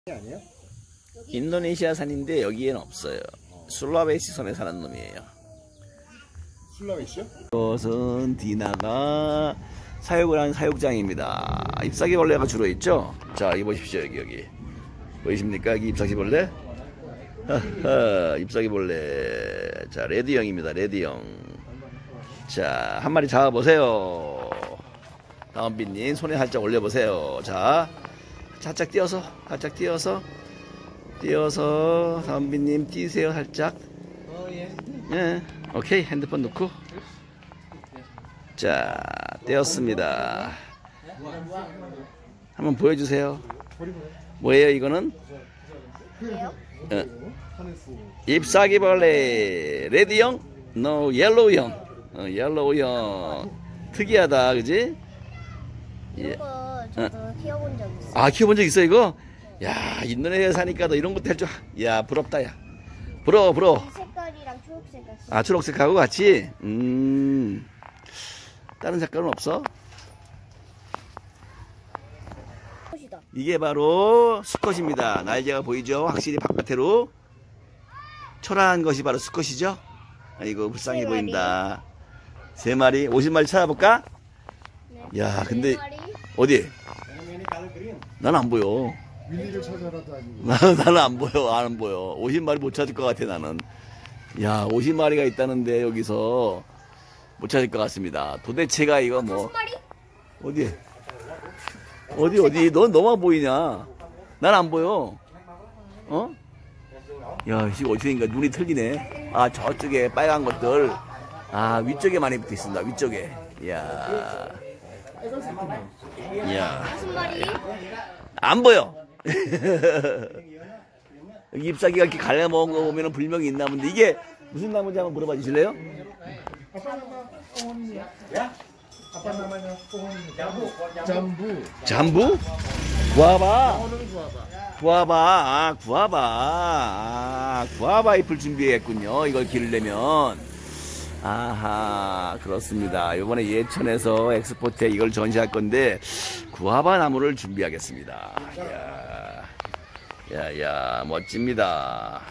아니에요? 인도네시아산인데 여기에는 없어요. 술라베시 섬에 사는 놈이에요. 술라베시요? 이것은 디나가 사육을 한 사육장입니다. 잎사귀벌레가 주로 있죠. 자, 이 보십시오. 여기 보이십니까? 여기 잎사귀벌레. 잎사귀벌레. 자, 레드형입니다. 레드형. 자, 한 마리 잡아보세요. 다운빈님 손에 살짝 올려보세요. 자, 살짝 띄어서 다운빈님 띄세요. 살짝. 예, 오케이. 핸드폰 놓고. 자, 떼었습니다. 한번 보여주세요. 뭐예요 이거는? 잎사귀벌레 레드형? No, 옐로우형. 옐로우형. 특이하다, 그지? 이거 저도 키워본 적 있어. 아, 키워본 적 있어 이거? 야, 인도네시아 사니까 너 이런 것도 할 줄. 야, 부럽다. 야, 부러워. 이 색깔이랑 초록색 같이. 아, 초록색하고 같이. 다른 색깔은 없어? 꽃이다. 이게 바로 수컷입니다. 날개가 보이죠? 확실히 바깥으로 초라한 것이 바로 수컷이죠? 아이고, 불쌍해 보인다. 3마리, 50마리 찾아볼까? 네. 야, 근데 3마리? 어디? 난 안 보여. 윌리를 찾아라도 아니고. 나는 안 보여. 안 보여. 50마리 못 찾을 것 같아, 나는. 야, 50마리가 있다는데 여기서 못 찾을 것 같습니다. 도대체가 이거 뭐 50마리? 어디 넌 너만 보이냐? 난 안 보여. 어? 야, 이 어디인가 눈이 틀리네. 아, 저쪽에 빨간 것들. 아, 위쪽에 많이 붙어 있습니다. 위쪽에. 야. 50마리? 안 보여. 여기 잎사귀가 이렇게 갈라먹은 거 보면 불명이 있나 본데 이게 무슨 나무인지 한번 물어봐 주실래요? 아빠 나마냐? 잠부. 잠부? 구아바? 구아바. 구아바 잎을 준비했군요. 이걸 기르려면. 아하, 그렇습니다. 이번에 예천에서 엑스포트에 이걸 전시할 건데 구아바 나무를 준비하겠습니다. 야, 멋집니다.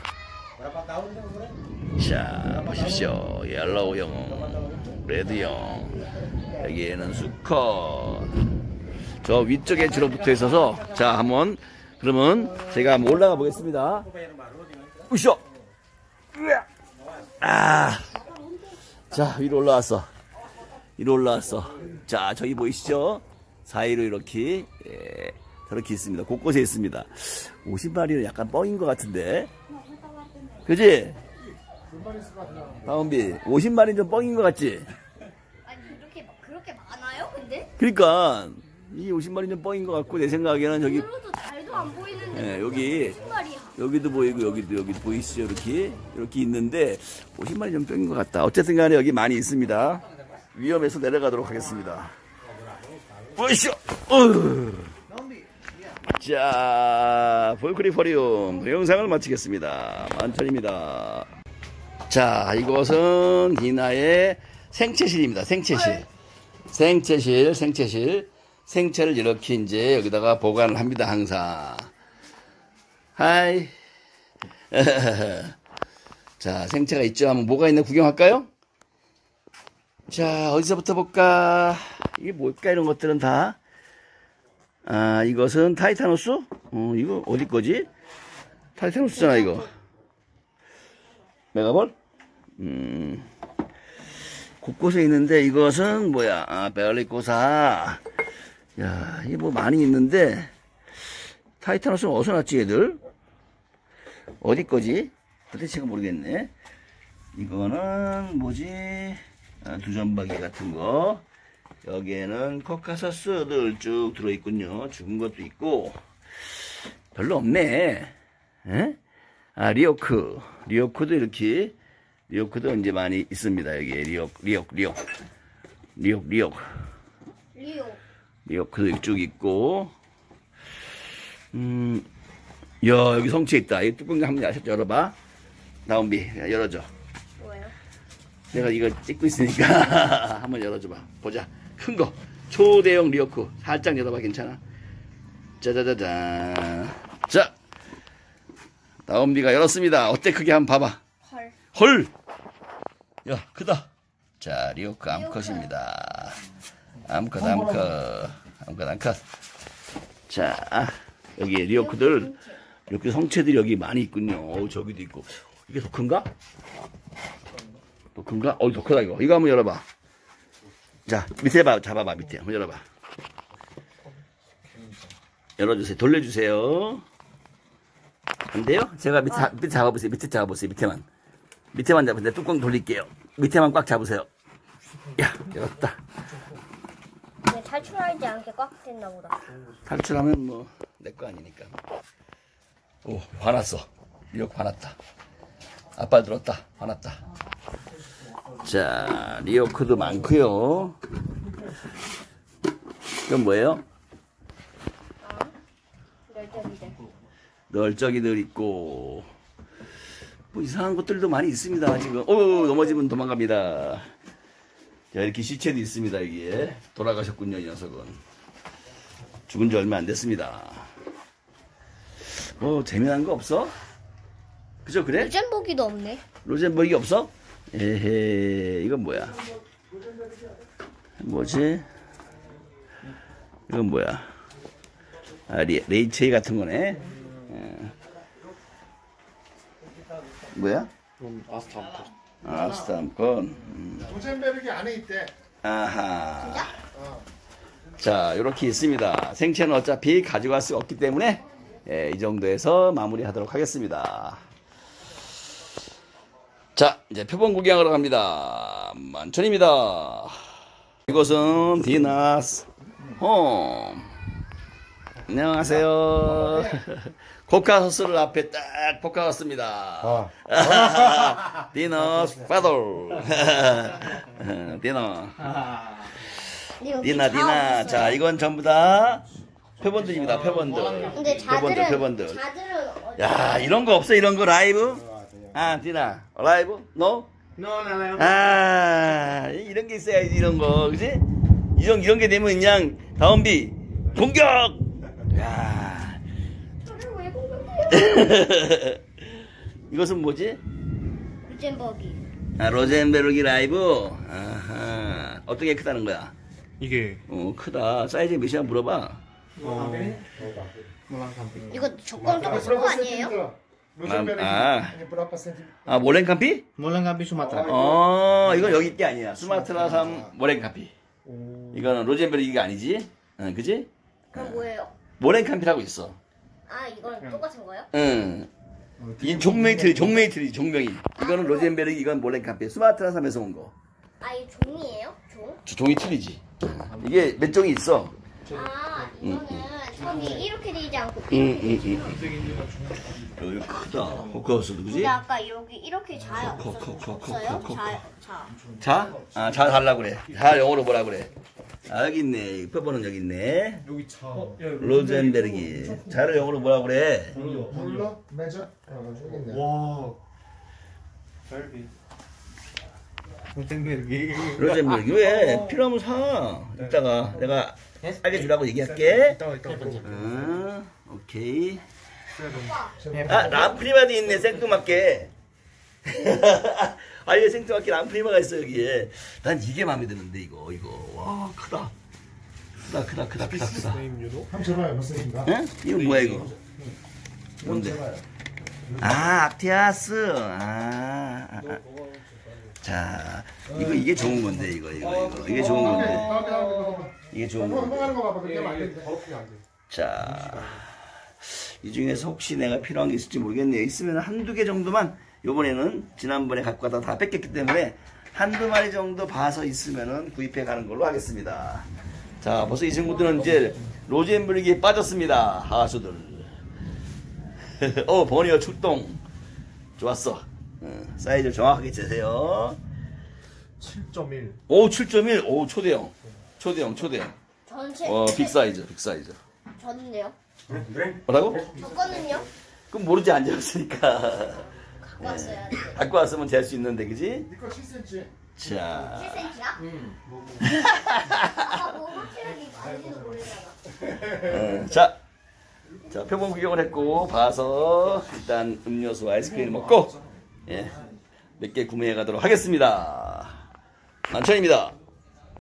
자, 보십시오. 옐로우형, 레드형, 여기에는 수컷. 저 위쪽에 주로 붙어 있어서, 자, 한번, 그러면 제가 한번 올라가 보겠습니다. 으쌰! 아! 자, 위로 올라왔어. 자, 저기 보이시죠? 사이로 이렇게, 예, 저렇게 있습니다. 곳곳에 있습니다. 50마리는 약간 뻥인 것 같은데. 그지? 다운비, 50마리는 좀 뻥인 것 같지? 아니 그렇게 많아요? 근데? 그러니까, 이 50마리는 좀 뻥인 것 같고, 내 생각에는 저기, 눈으로도 잘도 안 보이는데. 예, 여기, 50마리야. 여기도 보이고, 여기도 보이시죠? 이렇게 있는데, 50마리 좀 뻥인 것 같다. 어쨌든 간에 여기 많이 있습니다. 위험해서 내려가도록 하겠습니다. 보이시죠? 자, 볼크리포리움 동영상을 마치겠습니다. 만천입니다. 자, 이곳은 디나의 생채실입니다. 생채를 이렇게 이제 여기다가 보관을 합니다. 항상. 하이. 자, 생채가 있죠. 한번 뭐가 있나 구경할까요? 자, 어디서부터 볼까? 이게 뭘까, 이런 것들은 다. 아, 이것은 타이타노스? 이거 어디 거지? 타이타노스잖아, 이거. 메가볼? 곳곳에 있는데, 이것은 뭐야? 아, 베알리코사. 야, 이게 뭐 많이 있는데, 타이타노스는 어디서 났지, 얘들? 어디 거지? 도대체가 모르겠네. 이거는 뭐지? 아, 두점박이 같은 거. 여기에는 코카서스들 쭉 들어있군요. 죽은 것도 있고. 별로 없네. 에? 아, 리오크도 이렇게. 리오크도 이제 많이 있습니다. 여기에 리오크도 쭉 있고. 야, 여기 성체 있다. 이 뚜껑 한번 열어봐. 나온비, 열어줘. 뭐예요? 내가 이거 찍고 있으니까 한번 열어줘봐. 보자. 큰 거. 초대형 리오크. 살짝 열어봐. 괜찮아? 짜자자잔. 자, 다운비가 열었습니다. 어때? 크게 한번 봐봐. 헐. 헐! 야, 크다. 자, 리오크 암컷입니다. 암컷. 자, 여기 리오크들, 이렇게 성체들이 여기 많이 있군요. 저기도 있고. 이게 더 큰가? 더 큰가? 더 크다, 이거. 이거 한번 열어봐. 자, 밑에 잡아봐, 밑에. 한번 열어봐. 열어주세요. 돌려주세요. 안 돼요? 제가 밑에 잡아보세요. 밑에만. 밑에만 잡으세요. 뚜껑 돌릴게요. 밑에만 꽉 잡으세요. 야, 열었다. 근데 탈출하지 않게 꽉 됐나 보다. 탈출하면 뭐, 내 거 아니니까. 오, 화났어. 리오크 화났다. 아빠 들었다. 화났다. 자, 리오크도 많고요. 이건 뭐예요? 널쩍이들. 널쩍이들 있고 뭐 이상한 것들도 많이 있습니다. 지금 넘어지면 도망갑니다. 자, 이렇게 시체도 있습니다. 여기에 돌아가셨군요. 이 녀석은 죽은 지 얼마 안 됐습니다. 뭐 재미난 거 없어? 그죠? 그래? 로젠보기도 없네. 로젠버기 없어? 에헤, 이건 뭐야? 뭐지? 이건 뭐야? 아, 레이체이 같은 거네. 뭐야? 아스타암콘. 로젠베르기 안에 있대. 아하. 자, 이렇게 있습니다. 생체는 어차피 가져갈 수 없기 때문에 이 정도에서 마무리하도록 하겠습니다. 자, 이제 표본 구경하러 갑니다. 만천입니다. 이곳은 디나스 홈. 안녕하세요. 코카소스를 앞에 딱 볶아왔습니다. 디너스 파더. 디나. 자, 이건 전부 다 표본들입니다. 표본들. 근데 표본들. 자들은 야, 이런 거 없어? 이런 거 라이브? 아, 디나. 라이브? No? 아, 이런 게 있어야지, 이런 거. 그지? 이런 게 되면 그냥 다운비 공격! 야. 저를 왜 공격해요? 이것은 뭐지? 로젠버기. 아, 로젠베르기 라이브? 아하. 어떻게 크다는 거야? 이게 크다. 사이즈 몇이야 물어봐. 이거 조건 똑같은 거 아니에요? 로젠베르기 아. berapa cm? 아, 모렌카피? 몰랑가비 수마트라. 이건 여기 게 아니야. 수마트라 3 모렌카피. 이거는 로젠베르기가 아니지? 그지? 그럼 뭐예요? 모렌카피라고 있어. 아, 이건 똑같은 거요? 응. 이 종명이 틀리지, 종명이. 이거는 로젠베르기, 이건 모렌카피. 수마트라 3에서 온 거. 아, 이 종이에요? 종? 종이 틀리지. 이게 몇 종이 있어. 아, 이거는 턱이 이렇게 되지 않고 여기 크다. 호크하우스도, 그지? 근데 아까 여기 이렇게 자요. 없어요? 자? 자? 자 달라고 그래. 자, 영어로 뭐라 그래. 아, 여기 있네. 표본은 여기 있네. 여기 차. 로젠베르기. 자를 영어로 뭐라 그래. 몰라? 매저? 여기 있네. 와. 별비. 로텐베르기. 로젠베르기. 왜? 필요하면 사. 이따가 내가 알려주라고 얘기할게. 오케이. 아, 람프리마도 있네. 생뚱맞게. 아, 이게 생뚱맞게 람프리마가 있어, 여기에. 난 이게 마음에 드는데, 이거. 와, 크다. 크다. 한번 줘봐요. 무슨 인가? 응? 이거 뭐야, 이거? 뭔데? 아, 악티아스. 자, 이게 좋은 건데, 이거. 이게 좋은 건데. 이게 좋은 건데. 하는 거 봐봐. 그렇게 하면 안 돼. 자, 이 중에서 혹시 내가 필요한 게 있을지 모르겠네요. 있으면 한두 개 정도만, 요번에는 지난번에 갖고 가다 다 뺏겼기 때문에 한두 마리 정도 봐서 있으면은 구입해 가는 걸로 하겠습니다. 자, 벌써 이 친구들은 이제 로젠베르기에 빠졌습니다. 하수들. 버니어 출동. 좋았어. 사이즈 정확하게 재세요. 7.1. 오, 7.1. 오, 초대형. 전체 빅사이즈. 저는데요. 뭐라고? 저거는요? 그럼 모르지, 안 재봤으니까. 갖고 왔어야 돼. 갖고 왔으면 될 수 있는데, 그지? 이거 7cm. 자, 7cm야? 아, 뭐 확실하게 아닌지도 모르잖아. 자, 자, 표본 구경을 했고 봐서 일단 음료수 아이스크림 먹고 예, 몇 개 구매해 가도록 하겠습니다. 만천입니다.